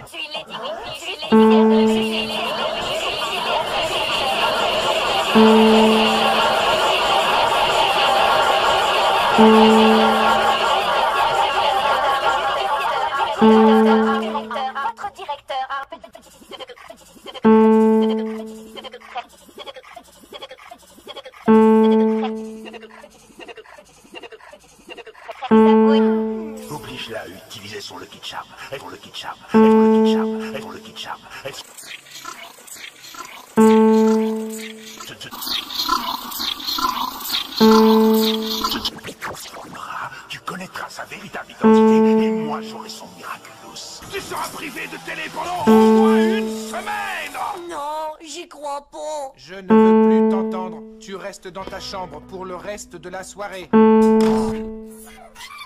Votre directeur a un petit Oblige-la à utiliser son Lucky Charm. Son Lucky Charm. Son Lucky Charm. Son Lucky Charm. Tu connaîtras sa véritable identité et moi j'aurai son miraculous. Tu seras privé de télé pendant au moins une semaine. Non, j'y crois pas. Je ne veux plus t'entendre. Tu restes dans ta chambre pour le reste de la soirée.